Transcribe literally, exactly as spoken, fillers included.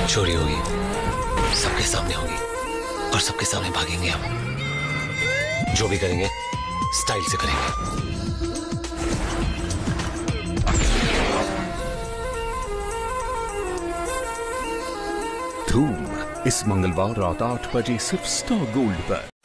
चोरी होगी, सबके सामने होगी और सबके सामने भागेंगे हम। जो भी करेंगे स्टाइल से करेंगे। धूम इस मंगलवार रात आठ बजे सिर्फ स्टार गोल्ड पर।